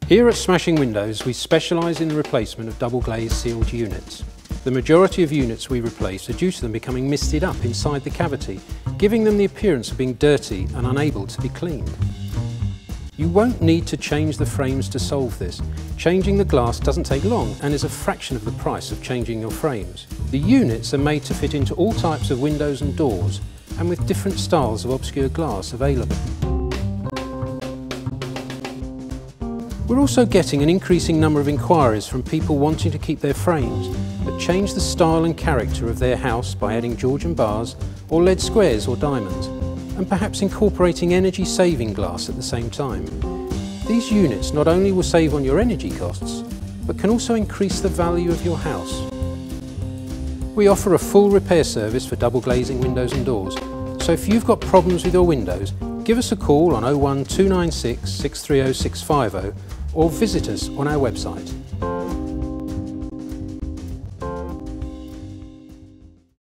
Here at Smashing Windows, we specialise in the replacement of double glazed sealed units. The majority of units we replace are due to them becoming misted up inside the cavity, giving them the appearance of being dirty and unable to be cleaned. You won't need to change the frames to solve this. Changing the glass doesn't take long and is a fraction of the price of changing your frames. The units are made to fit into all types of windows and doors, and with different styles of obscure glass available. We're also getting an increasing number of inquiries from people wanting to keep their frames, but change the style and character of their house by adding Georgian bars or lead squares or diamonds, and perhaps incorporating energy-saving glass at the same time. These units not only will save on your energy costs, but can also increase the value of your house. We offer a full repair service for double glazing windows and doors, so if you've got problems with your windows, give us a call on 01296 630 650 or visit us on our website.